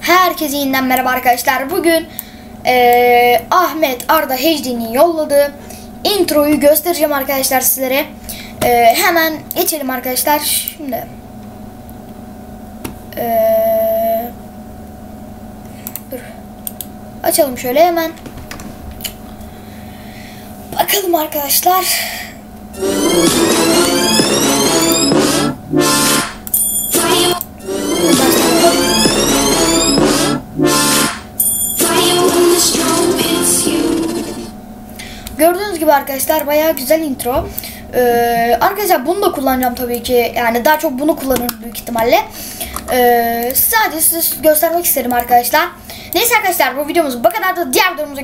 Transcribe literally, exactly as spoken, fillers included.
Herkese yeniden merhaba arkadaşlar. Bugün ee, Ahmet Arda Hecdi'nin yolladığı introyu göstereceğim arkadaşlar sizlere. E, hemen geçelim arkadaşlar. Şimdi ee, dur. Açalım şöyle hemen. Bakalım arkadaşlar. Gördüğünüz gibi arkadaşlar bayağı güzel intro. Ee, arkadaşlar bunu da kullanacağım tabii ki. Yani daha çok bunu kullanırım büyük ihtimalle. Ee, sadece size göstermek isterim arkadaşlar. Neyse arkadaşlar, bu videomuz bu kadar da diğer videomuza